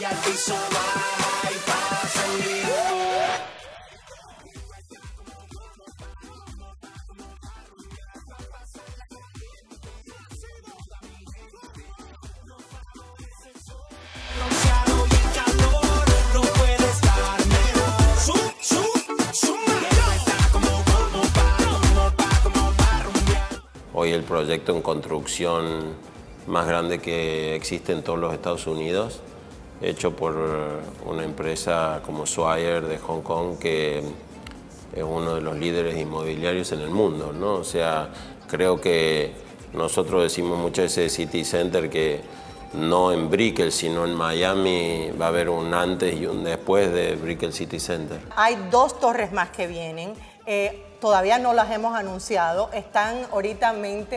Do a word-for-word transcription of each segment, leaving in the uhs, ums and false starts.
Hoy el proyecto en construcción más grande que existe en todos los Estados Unidos, hecho por una empresa como Swire de Hong Kong, que es uno de los líderes inmobiliarios en el mundo, ¿no? O sea, creo que nosotros decimos muchas veces de City Center que no en Brickell, sino en Miami va a haber un antes y un después de Brickell City Center. Hay dos torres más que vienen. Eh, todavía no las hemos anunciado, están ahorita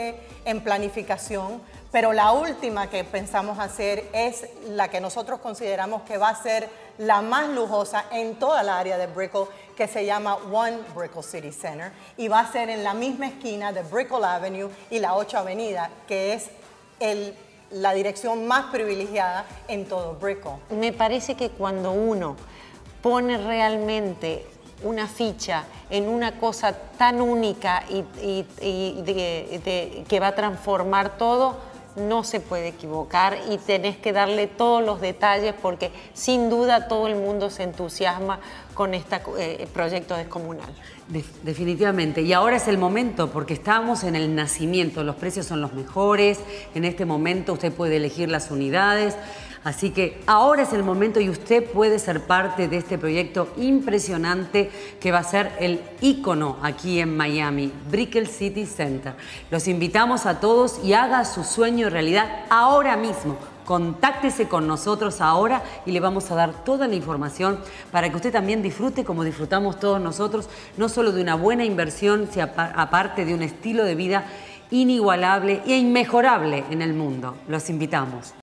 en planificación, pero la última que pensamos hacer es la que nosotros consideramos que va a ser la más lujosa en toda la área de Brickell, que se llama One Brickell City Center, y va a ser en la misma esquina de Brickell Avenue y la ocho Avenida, que es el, la dirección más privilegiada en todo Brickell. Me parece que cuando uno pone realmente una ficha en una cosa tan única y, y, y de, de, que va a transformar todo, no se puede equivocar y tenés que darle todos los detalles porque sin duda todo el mundo se entusiasma con este eh, proyecto descomunal. De, definitivamente, y ahora es el momento porque estamos en el nacimiento, los precios son los mejores, en este momento usted puede elegir las unidades, así que ahora es el momento y usted puede ser parte de este proyecto impresionante que va a ser el ícono aquí en Miami, Brickell City Center. Los invitamos a todos y haga su sueño realidad ahora mismo. Contáctese con nosotros ahora y le vamos a dar toda la información para que usted también disfrute como disfrutamos todos nosotros, no solo de una buena inversión, sino aparte de un estilo de vida inigualable e inmejorable en el mundo. Los invitamos.